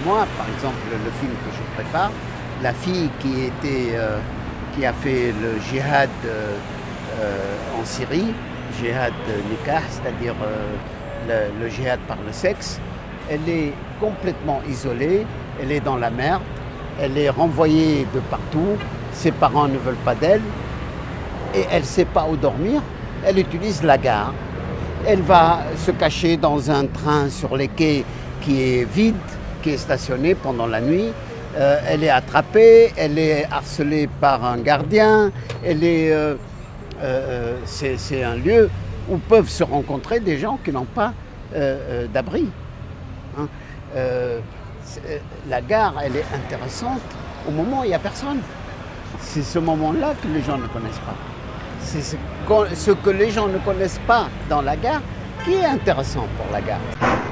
moi, par exemple, le film que je prépare, la fille qui a fait le djihad en Syrie, djihad nikah, c'est-à-dire le djihad par le sexe, elle est complètement isolée, elle est dans la merde, elle est renvoyée de partout, ses parents ne veulent pas d'elle, et elle ne sait pas où dormir, elle utilise la gare. Elle va se cacher dans un train sur les quais qui est vide, qui est stationné pendant la nuit. Elle est attrapée, elle est harcelée par un gardien. C'est un lieu où peuvent se rencontrer des gens qui n'ont pas d'abri. Hein. La gare, elle est intéressante au moment où il n'y a personne. C'est ce moment-là que les gens ne connaissent pas. C'est ce que les gens ne connaissent pas dans la gare qui est intéressant pour la gare.